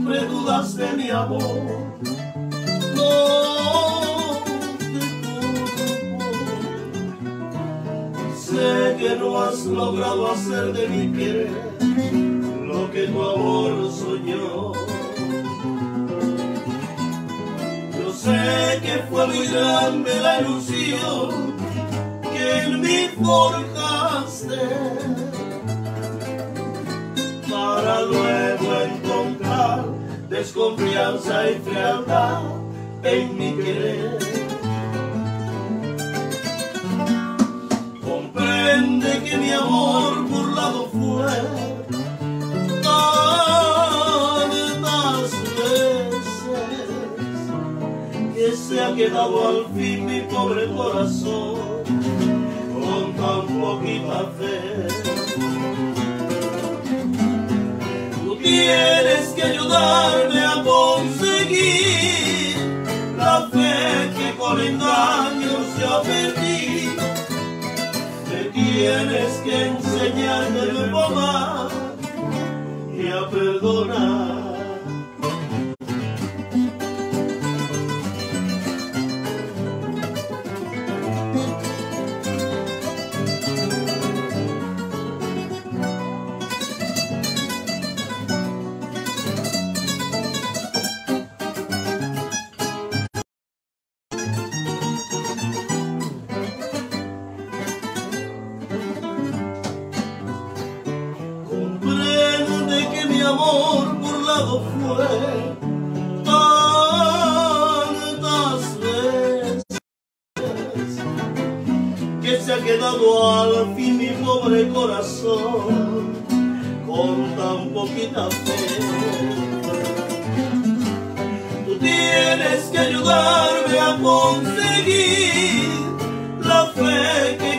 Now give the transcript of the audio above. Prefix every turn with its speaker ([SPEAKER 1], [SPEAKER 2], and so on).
[SPEAKER 1] siempre dudas de mi amor. No te culpo. Sé que no has logrado hacer de mi querer lo que tu amor soñó. Yo sé que fue muy grande la ilusión que en mí forjaste, para luego encontrar desconfianza y frialdad en mi querer. Comprende que mi amor burlado fue tantas veces que se ha quedado al fin mi pobre corazón con tan poquita fe. Tienes que ayudarme a conseguir la fe que con engaños yo perdí. Me tienes que enseñar de nuevo a amar y a perdonar. Amor burlado fue tantas veces que se ha quedado al fin mi pobre corazón con tan poquita fe. Tú tienes que ayudarme a conseguir la fe que